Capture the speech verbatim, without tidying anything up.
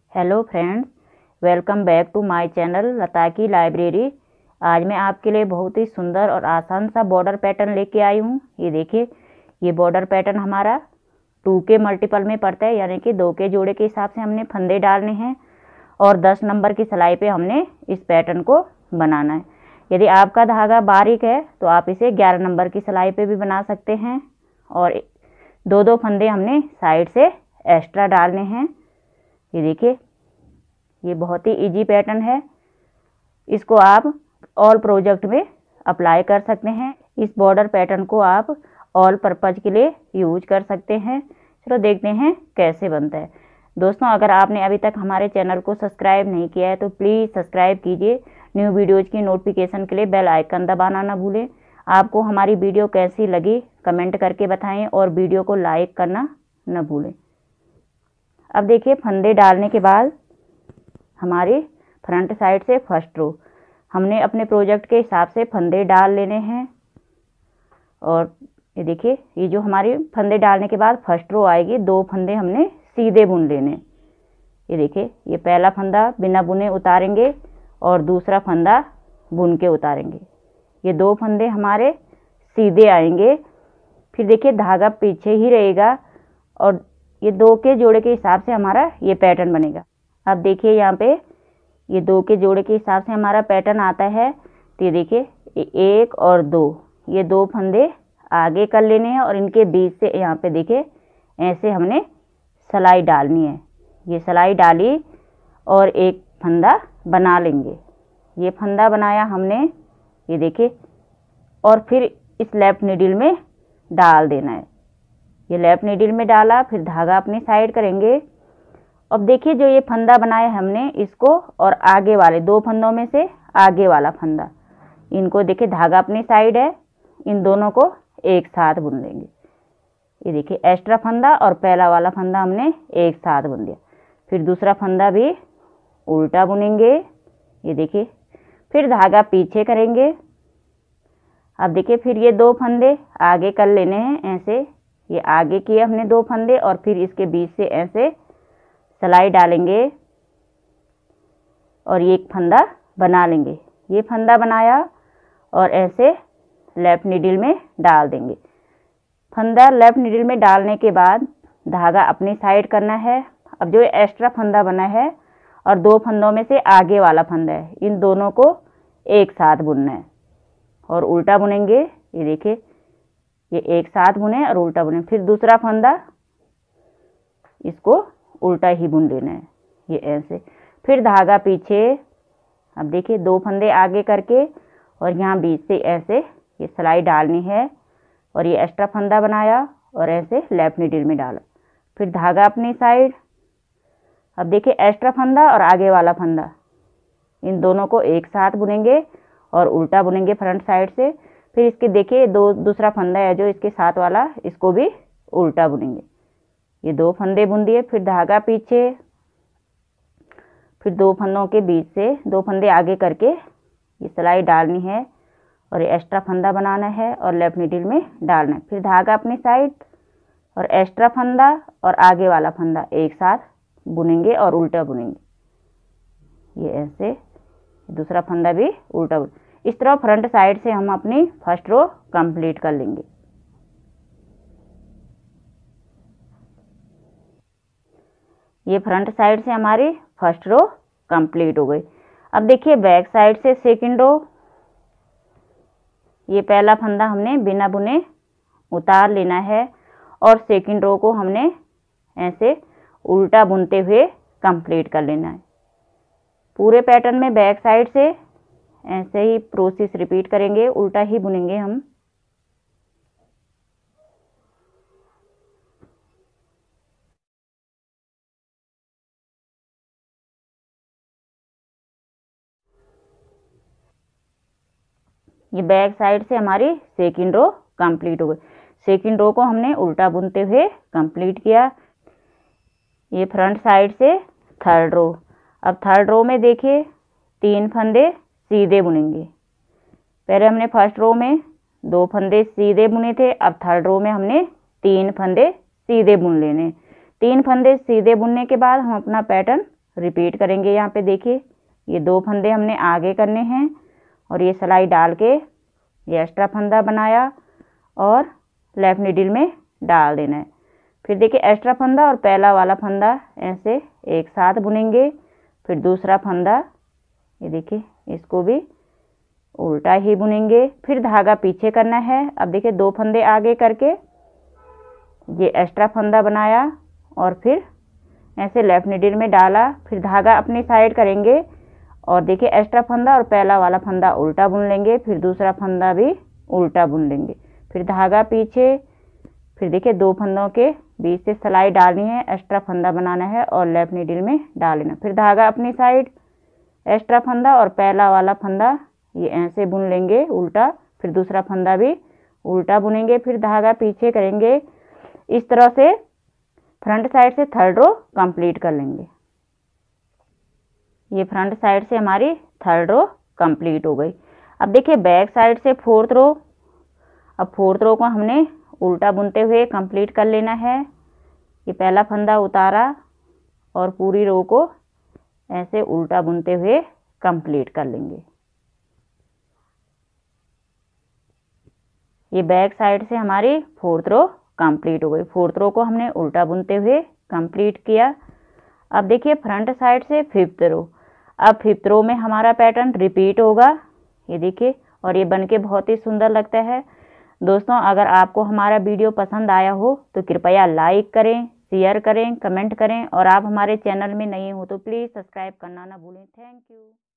Hello friends, welcome back to my channel Lata की library. आज मैं आपके लिए बहुत ही सुंदर और आसान सा बॉर्डर पैटर्न लेके आई हूँ। ये देखिए, ये बॉर्डर पैटर्न हमारा टू के मल्टीपल में पड़ता है, यानी कि दो के जोड़े के हिसाब से हमने फंदे डालने हैं और दस नंबर की सिलाई पे हमने इस पैटर्न को बनाना है। यदि आपका धागा बारीक है तो आप इसे ग्यारह नंबर की सिलाई पे भी बना सकते हैं। और दो दो फंदे हमने साइड से एक्स्ट्रा डालने हैं। ये देखिए, ये बहुत ही इजी पैटर्न है। इसको आप ऑल प्रोजेक्ट में अप्लाई कर सकते हैं। इस बॉर्डर पैटर्न को आप ऑल पर्पज के लिए यूज कर सकते हैं। चलो देखते हैं कैसे बनता है। दोस्तों, अगर आपने अभी तक हमारे चैनल को सब्सक्राइब नहीं किया है तो प्लीज़ सब्सक्राइब कीजिए। न्यू वीडियोज़ की नोटिफिकेशन के लिए बेल आइकन दबाना ना भूलें। आपको हमारी वीडियो कैसी लगी कमेंट करके बताएं और वीडियो को लाइक करना न भूलें। अब देखिए, फंदे डालने के बाद हमारी फ्रंट साइड से फर्स्ट रो हमने अपने प्रोजेक्ट के हिसाब से फंदे डाल लेने हैं। और ये देखिए, ये जो हमारी फंदे डालने के बाद फर्स्ट रो आएगी, दो फंदे हमने सीधे बुन लेने। ये देखिए, ये पहला फंदा बिना बुने उतारेंगे और दूसरा फंदा बुन के उतारेंगे। ये दो फंदे हमारे सीधे आएंगे। फिर देखिए, धागा पीछे ही रहेगा और ये दो के जोड़े के हिसाब से हमारा ये पैटर्न बनेगा। अब देखिए, यहाँ पे ये दो के जोड़े के हिसाब से हमारा पैटर्न आता है। तो ये देखिए, एक और दो, ये दो फंदे आगे कर लेने हैं और इनके बीच से यहाँ पे देखिए ऐसे हमने सिलाई डालनी है। ये सिलाई डाली और एक फंदा बना लेंगे। ये फंदा बनाया हमने, ये देखिए, और फिर इस लेफ्ट नीडल में डाल देना है। ये लेफ्ट नीडल में डाला, फिर धागा अपनी साइड करेंगे। अब देखिए, जो ये फंदा बनाया हमने, इसको और आगे वाले दो फंदों में से आगे वाला फंदा, इनको देखिए धागा अपनी साइड है, इन दोनों को एक साथ बुन लेंगे। ये देखिए, एक्स्ट्रा फंदा और पहला वाला फंदा हमने एक साथ बुन दिया। फिर दूसरा फंदा भी उल्टा बुनेंगे। ये देखिए, फिर धागा पीछे करेंगे। अब देखिए, फिर ये दो फंदे आगे कर लेने हैं ऐसे। ये आगे किए हमने दो फंदे और फिर इसके बीच से ऐसे सिलाई डालेंगे और ये एक फंदा बना लेंगे। ये फंदा बनाया और ऐसे लेफ्ट नीडल में डाल देंगे। फंदा लेफ्ट नीडल में डालने के बाद धागा अपनी साइड करना है। अब जो एक्स्ट्रा फंदा बना है और दो फंदों में से आगे वाला फंदा है, इन दोनों को एक साथ बुनना है और उल्टा बुनेंगे। ये देखिए, ये एक साथ बुने और उल्टा बुने। फिर दूसरा फंदा, इसको उल्टा ही बुन लेना है, ये ऐसे। फिर धागा पीछे। अब देखिए, दो फंदे आगे करके और यहाँ बीच से ऐसे ये सिलाई डालनी है और ये एक्स्ट्रा फंदा बनाया और ऐसे लेफ्ट नीडल में डाला। फिर धागा अपनी साइड। अब देखिए, एक्स्ट्रा फंदा और आगे वाला फंदा, इन दोनों को एक साथ बुनेंगे और उल्टा बुनेंगे फ्रंट साइड से। फिर इसके देखिए, दो दूसरा फंदा है जो इसके साथ वाला, इसको भी उल्टा बुनेंगे। ये दो फंदे बुन दिए। फिर धागा पीछे, फिर दो फंदों के बीच से दो फंदे आगे करके ये सिलाई डालनी है और ये एक्स्ट्रा फंदा बनाना है और लेफ्ट नीडल में डालना है। फिर धागा अपनी साइड और एक्स्ट्रा फंदा और आगे वाला फंदा एक साथ बुनेंगे और उल्टा बुनेंगे। ये ऐसे दूसरा फंदा भी उल्टा बुन। इस तरह फ्रंट साइड से हम अपनी फर्स्ट रो कंप्लीट कर लेंगे। ये फ्रंट साइड से हमारी फर्स्ट रो कंप्लीट हो गई। अब देखिए, बैक साइड से सेकंड रो। ये पहला फंदा हमने बिना बुने उतार लेना है और सेकंड रो को हमने ऐसे उल्टा बुनते हुए कंप्लीट कर लेना है। पूरे पैटर्न में बैक साइड से ऐसे ही प्रोसेस रिपीट करेंगे, उल्टा ही बुनेंगे हम। ये बैक साइड से हमारी सेकंड रो कंप्लीट हो गई। सेकंड रो को हमने उल्टा बुनते हुए कंप्लीट किया। ये फ्रंट साइड से थर्ड रो। अब थर्ड रो में देखिए, तीन फंदे सीधे बुनेंगे। पहले हमने फर्स्ट रो में दो फंदे सीधे बुने थे, अब थर्ड रो में हमने तीन फंदे सीधे बुन लेने। तीन फंदे सीधे बुनने के बाद हम अपना पैटर्न रिपीट करेंगे। यहाँ पे देखिए ये दो फंदे हमने आगे करने हैं और ये सिलाई डाल के ये एक्स्ट्रा फंदा बनाया और लेफ्ट नीडल में डाल देना है। फिर देखिए एक्स्ट्रा फंदा और पहला वाला फंदा ऐसे एक साथ बुनेंगे। फिर दूसरा फंदा ये देखिए इसको भी उल्टा ही बुनेंगे। फिर धागा पीछे करना है। अब देखिए दो फंदे आगे करके ये एक्स्ट्रा फंदा बनाया और फिर ऐसे लेफ्ट नीडल में डाला। फिर धागा अपनी साइड करेंगे और देखिए एक्स्ट्रा फंदा और पहला वाला फंदा उल्टा बुन लेंगे। फिर दूसरा फंदा भी उल्टा बुन लेंगे। फिर धागा पीछे। फिर देखिए दो फंदों के बीच से सिलाई डालनी है, एक्स्ट्रा फंदा बनाना है और लेफ्ट नीडल में डाल लेना। फिर धागा अपनी साइड, एक्स्ट्रा फंदा और पहला वाला फंदा ये ऐसे बुन लेंगे उल्टा। फिर दूसरा फंदा भी उल्टा बुनेंगे। फिर धागा पीछे करेंगे। इस तरह से फ्रंट साइड से थर्ड रो कंप्लीट कर लेंगे। ये फ्रंट साइड से हमारी थर्ड रो कंप्लीट हो गई। अब देखिए बैक साइड से फोर्थ रो। अब फोर्थ रो को हमने उल्टा बुनते हुए कंप्लीट कर लेना है। ये पहला फंदा उतारा और पूरी रो को ऐसे उल्टा बुनते हुए कंप्लीट कर लेंगे। ये बैक साइड से हमारी फोर्थ रो कंप्लीट हो गई। फोर्थ रो को हमने उल्टा बुनते हुए कंप्लीट किया। अब देखिए फ्रंट साइड से फिफ्थ रो। अब फिफ्थ रो में हमारा पैटर्न रिपीट होगा। ये देखिए और ये बनके बहुत ही सुंदर लगता है। दोस्तों अगर आपको हमारा वीडियो पसंद आया हो तो कृपया लाइक करें, शेयर करें, कमेंट करें और आप हमारे चैनल में नए हो तो प्लीज़ सब्सक्राइब करना ना भूलें। Thank you.